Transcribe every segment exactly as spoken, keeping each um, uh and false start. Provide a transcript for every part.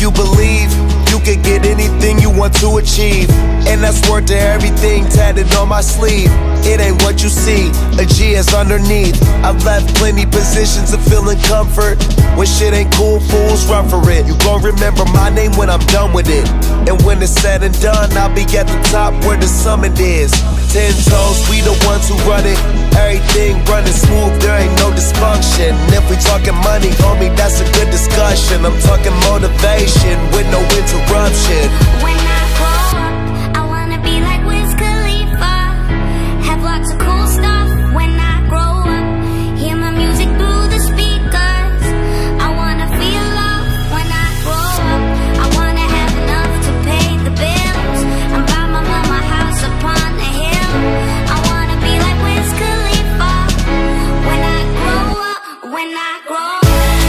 you believe, you can get anything you want to achieve. And that's word to everything tatted on my sleeve. It ain't what you see, a G is underneath. I've left plenty positions of feeling comfort. When shit ain't cool, fools run for it. You gon' remember my name when I'm done with it. And when it's said and done, I'll be at the top where the summit is. Ten toes, we the ones who run it. Everything running smooth, there ain't no dysfunction. And if we talking money, homie, that's a good discussion. I'm talking motivation with no interruption. When I grow up, I wanna be like Wiz Khalifa. Have lots of cool stuff when I grow up. Hear my music through the speakers. I wanna feel love when I grow up. I wanna have enough to pay the bills and buy my mama a house upon the hill. I wanna be like Wiz Khalifa when I grow up, when I grow up.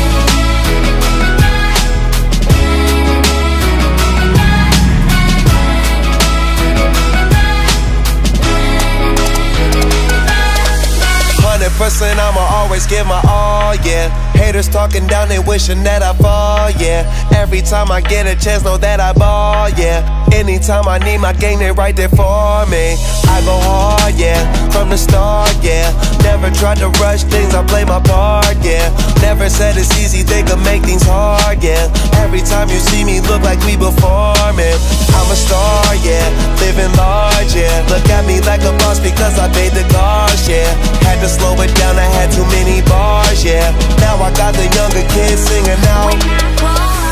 Percent I'ma always give my all, yeah. Haters talking down, they wishing that I fall, yeah. Every time I get a chance, know that I ball, yeah. Anytime I need my game, they right there for me. I go hard, yeah, from the start, yeah. Never tried to rush things, I play my part, yeah. Never said it's easy, they could make things hard, yeah. Every time you see me, look like we performing. I'm a star, yeah, living large, yeah. Look at me like a boss because I paid the cost, yeah. Had to slow it down, I had too many bars, yeah. Now I got the younger kids singing out. When I grow